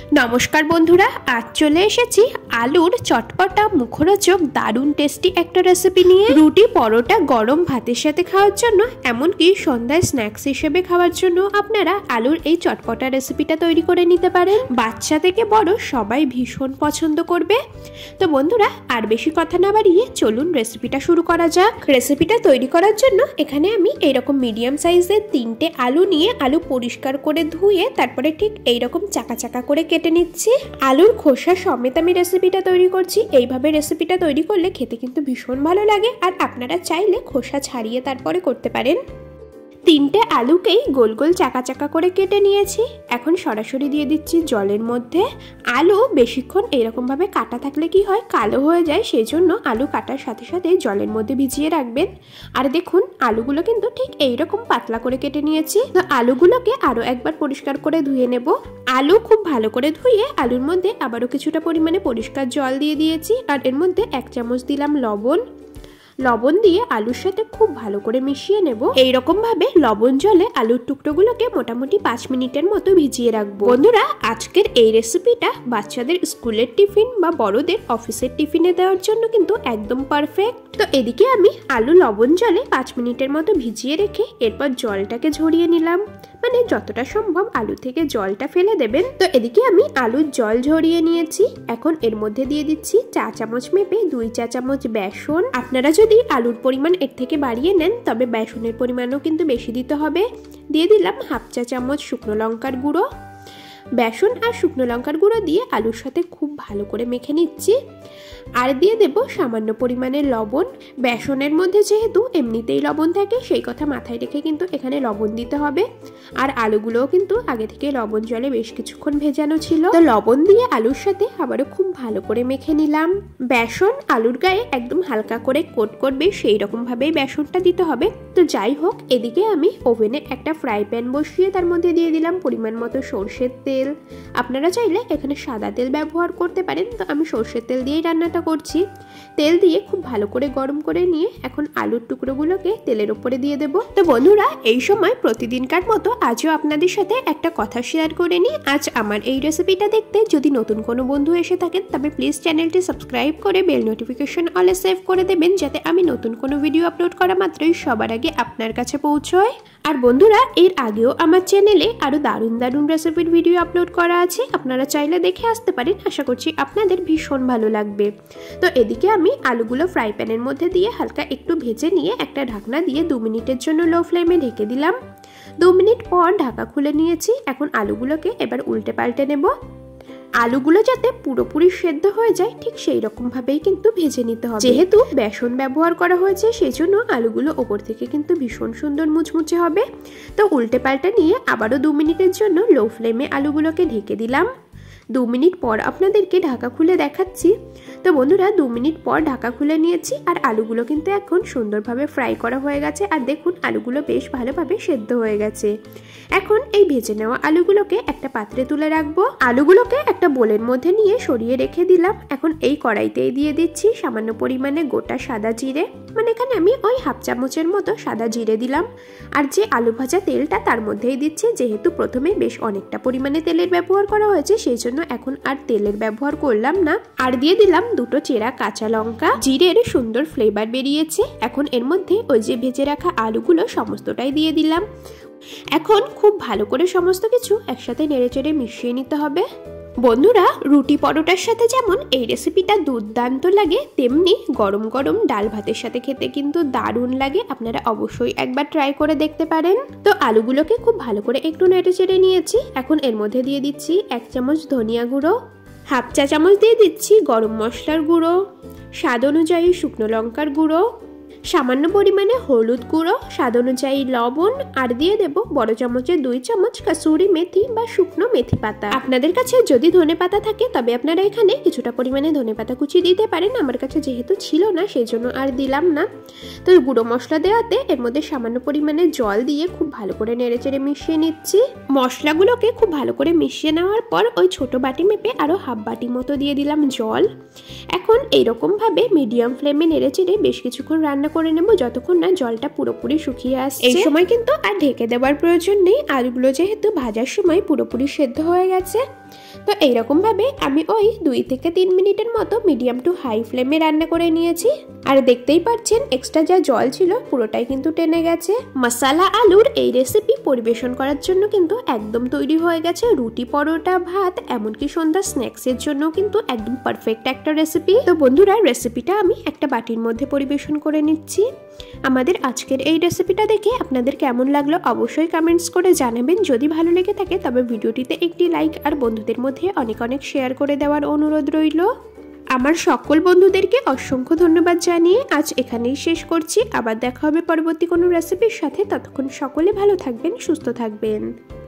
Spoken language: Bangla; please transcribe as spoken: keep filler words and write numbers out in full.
নমস্কার বন্ধুরা, আজ চলে এসেছি আলুর চটপটা মুখরোচক দারুণ টেস্টি একটা রেসিপি নিয়ে। রুটি পরোটা গরম ভাতের সাথে খাওয়ার জন্য, এমনকি সন্ধ্যায় স্ন্যাক্স হিসেবে খাওয়ার জন্য আপনারা আলুর এই চটপটা রেসিপিটা তৈরি করে নিতে পারেন। বাচ্চা থেকে বড় সবাই ভীষণ পছন্দ করবে। তো বন্ধুরা, আর বেশি কথা না বাড়িয়ে চলুন রেসিপিটা শুরু করা যাক। রেসিপিটা তৈরি করার জন্য এখানে আমি এইরকম মিডিয়াম সাইজের তিনটে আলু নিয়ে আলু পরিষ্কার করে ধুয়ে তারপরে ঠিক এইরকম চাকা চাকা করে কেটে নিচ্ছি। আলুর খোসা সমেত আমি রেসিপিটা তৈরি করছি। এইভাবে রেসিপিটা তৈরি করলে খেতে কিন্তু ভীষণ ভালো লাগে, আর আপনারা চাইলে খোসা ছাড়িয়ে তারপরে করতে পারেন। তিনটে আলুকেই গোল গোল চাকা চাকা করে কেটে নিয়েছি। এখন সরাসরি দিয়ে দিচ্ছি জলের মধ্যে। আলু বেশিক্ষণ এরকমভাবে কাটা থাকলে কি হয়, কালো হয়ে যায়, সেই জন্য আলু কাটার সাথে সাথে জলের মধ্যে ভিজিয়ে রাখবেন। আর দেখুন আলুগুলো কিন্তু ঠিক এইরকম পাতলা করে কেটে নিয়েছি। তো আলুগুলোকে আরও একবার পরিষ্কার করে ধুয়ে নেব। আলু খুব ভালো করে ধুয়ে আলুর মধ্যে আবারও কিছুটা পরিমাণে পরিষ্কার জল দিয়ে দিয়েছি, আর এর মধ্যে এক চামচ দিলাম লবণ। লবণ দিয়ে আলুর সাথে খুব ভালো করে মিশিয়ে নেব। এইরকম ভাবে লবণ জলে আলুর টুকরোগুলোকে মোটামুটি পাঁচ মিনিটের মতো ভিজিয়ে রাখবো। বন্ধুরা, আজকের এই রেসিপিটা বাচ্চাদের স্কুলের টিফিন বা বড়দের অফিসের টিফিনে দেওয়ার জন্য কিন্তু একদম পারফেক্ট। তো এদিকে আমি আলু লবণ জলে পাঁচ মিনিটের মতো ভিজিয়ে রেখে এরপর জলটাকে ঝরিয়ে নিলাম। মানে যতটা সম্ভব আলু থেকে জলটা ফেলে দেবেন। তো এদিকে আমি আলুর জল ঝরিয়ে নিয়েছি। এখন এর মধ্যে দিয়ে দিচ্ছি চা চামচ মেপে দুই চা চামচ বেসন। আপনারা যদি আলুর পরিমাণ এর থেকে বাড়িয়ে নেন তবে বেসনের পরিমাণও কিন্তু বেশি দিতে হবে। দিয়ে দিলাম হাফ চা চামচ শুকনো লঙ্কার গুঁড়ো। বেসন আর শুকনো লঙ্কার গুঁড়ো দিয়ে আলুর সাথে খুব ভালো করে মেখে নিচ্ছি। আর দিয়ে দেব সামান্য পরিমাণে লবণ। বেসনের মধ্যে যেহেতু এমনিতেই লবণ থাকে, সেই কথা মাথায় রেখে কিন্তু এখানে লবণ দিতে হবে। আর আলুগুলোও কিন্তু আগে থেকে লবণ জলে বেশ কিছুক্ষণ ভেজানো ছিল। তো লবণ দিয়ে আলুর সাথে আবারও খুব ভালো করে মেখে নিলাম। বেসন আলুর গায়ে একদম হালকা করে কোট করবে, সেই রকম ভাবেই বেসনটা দিতে হবে। তো যাই হোক, এদিকে আমি ওভেনে একটা ফ্রাই প্যান বসিয়ে তার মধ্যে দিয়ে দিলাম পরিমাণ মতো সর্ষের তেল। আপনারা চাইলে এখানে সাদা তেল ব্যবহার করতে পারেন, তো আমি সর্ষের তেল দিয়েই রান্নাটা করছি। তেল দিয়ে খুব ভালো করে গরম করে নিয়ে এখন আলুর টুকরোগুলোকে তেলের উপরে দিয়ে দেব। তো বন্ধুরা, এই সময় প্রতিদিনকার মতো আজও আপনাদের সাথে একটা কথা শেয়ার করে নিই। আজ আমার এই রেসিপিটা দেখতে যদি নতুন কোনো বন্ধু এসে থাকেন তবে প্লিজ চ্যানেলটি সাবস্ক্রাইব করে বেল নোটিফিকেশন অলে সেভ করে দেবেন, যাতে আমি নতুন কোনো ভিডিও আপলোড করা মাত্রই সবার আগে আপনার কাছে পৌঁছয়। আর বন্ধুরা, এর আগেও আমার চ্যানেলে আরও দারুণ দারুণ রেসিপির ভিডিও আপলোড করা আছে, আপনারা চাইলে দেখে আসতে পারেন। আশা করছি আপনাদের ভীষণ ভালো লাগবে। তো এদিকে আমি আলুগুলো ফ্রাই প্যানের মধ্যে দিয়ে হালকা একটু ভেজে নিয়ে একটা ঢাকনা দিয়ে দু মিনিটের জন্য লো ফ্লেমে ঢেকে দিলাম। দু মিনিট পর ঢাকা খুলে নিয়েছি। এখন আলুগুলোকে এবার উল্টে পাল্টে নেব। আলুগুলো যাতে পুরোপুরি সেদ্ধ হয়ে যায় ঠিক সেই রকম ভাবেই কিন্তু ভেজে নিতে হবে। যেহেতু বেসন ব্যবহার করা হয়েছে সেই জন্য আলুগুলো ওপর থেকে কিন্তু ভীষণ সুন্দর মুচমুচে হবে। তো উল্টে পাল্টে নিয়ে আবারও দু মিনিটের জন্য লো ফ্লেমে আলুগুলোকে ঢেকে দিলাম। দু মিনিট পর আপনাদেরকে ঢাকা খুলে দেখাচ্ছি। তো বন্ধুরা, দু মিনিট পর ঢাকা খুলে নিয়েছি, আর আলুগুলো কিন্তু এখন সুন্দরভাবে ফ্রাই করা হয়ে গেছে। আর দেখুন আলুগুলো বেশ ভালোভাবে সেদ্ধ হয়ে গেছে। এখন এই ভেজে নেওয়া আলুগুলোকে একটা পাত্রে তুলে রাখবো। আলুগুলোকে একটা বোলের মধ্যে নিয়ে সরিয়ে রেখে দিলাম। এখন এই কড়াইতেই দিয়ে দিচ্ছি সামান্য পরিমাণে গোটা সাদা জিরে। মানে এখানে আমি ওই হাফ চামচের মতো সাদা জিরে দিলাম। আর যে আলু ভাজা তেলটা তার মধ্যেই দিচ্ছি। যেহেতু প্রথমে বেশ অনেকটা পরিমাণে তেলের ব্যবহার করা হয়েছে সেই জন্য এখন আর তেলের ব্যবহার করলাম না। আর দিয়ে দিলাম দুটো চেরা কাঁচা লঙ্কা। জিরের সুন্দর ফ্লেভার বেরিয়েছে। এখন এর মধ্যে ওই যে ভেজে রাখা আলুগুলো সমস্তটাই দিয়ে দিলাম। এখন খুব ভালো করে সমস্ত কিছু একসাথে নেড়েচেড়ে মিশিয়ে নিতে হবে। বন্ধুরা, রুটি পরোটার সাথে যেমন এই রেসিপিটা দুর্দান্ত লাগে, তেমনি গরম গরম ডাল ভাতের সাথে খেতে কিন্তু দারুণ লাগে। আপনারা অবশ্যই একবার ট্রাই করে দেখতে পারেন। তো আলুগুলোকে খুব ভালো করে একটু নেড়েচেড়ে নিয়েছি। এখন এর মধ্যে দিয়ে দিচ্ছি এক চামচ ধনিয়া গুঁড়ো, হাফ চা চামচ দিয়ে দিচ্ছি গরম মশলার গুঁড়ো, স্বাদ অনুযায়ী শুকনো লঙ্কার গুঁড়ো, সামান্য পরিমাণে হলুদ গুঁড়ো, স্বাদ অনুযায়ী লবণ, আর দিয়ে দেব বড় চামচে দুই চামচ কাসুরি মেথি বা শুকনো মেথি পাতা। আপনাদের কাছে যদি ধনে পাতা থাকে তবে আপনারা এখানে কিছুটা পরিমাণে ধনে পাতা কুচি দিতে পারেন। আমার কাছে যেহেতু ছিল না সেই জন্য আর দিলাম না। তো গুঁড়ো মশলা দেওয়াতে এর মধ্যে সামান্য পরিমাণে জল দিয়ে খুব ভালো করে নেড়েচেড়ে মিশিয়ে নিচ্ছি। মশলাগুলোকে খুব ভালো করে মিশিয়ে নেওয়ার পর ওই ছোট বাটি মেপে আরও হাফ বাটি মতো দিয়ে দিলাম জল। এখন এইরকম ভাবে মিডিয়াম ফ্লেমে নেড়েচেড়ে বেশ কিছুক্ষণ রান্না রান্না করে নেব যতক্ষণ না জলটা পুরোপুরি শুকিয়ে আসছে। এই সময় কিন্তু আর ঢেকে দেওয়ার প্রয়োজন নেই, আলুগুলো যেহেতু ভাজার সময় পুরোপুরি সেদ্ধ হয়ে গেছে। তো এইরকম ভাবে আমি ওই দুই থেকে তিন মিনিটের মতো মিডিয়াম টু হাই ফ্লেমে রান্না করে নিয়েছি। আর দেখতেই পাচ্ছেন এক্সট্রা যা জল ছিল পুরোটাই কিন্তু টেনে গেছে। মশলা আলুর এই রেসিপি পরিবেশন করার জন্য কিন্তু একদম তৈরি হয়ে গেছে। রুটি, পরোটা, ভাত, এমনকি সন্ধ্যা স্ন্যাক্সের জন্য কিন্তু একদম পারফেক্ট একটা রেসিপি। তো বন্ধুরা, রেসিপিটা আমি একটা বাটির মধ্যে পরিবেশন করে নিচ্ছি। আমাদের আজকের এই রেসিপিটা দেখে আপনাদের কেমন লাগলো অবশ্যই কমেন্টস করে জানাবেন। যদি ভালো লেগে থাকে তবে ভিডিওটিতে একটি লাইক আর বন্ধুদের মধ্যে অনেক অনেক শেয়ার করে দেওয়ার অনুরোধ রইল। আমার সকল বন্ধুদেরকে অসংখ্য ধন্যবাদ জানিয়ে আজ এখানেই শেষ করছি। আবার দেখা হবে পরবর্তী কোনো রেসিপির সাথে। ততক্ষণ সকলে ভালো থাকবেন, সুস্থ থাকবেন।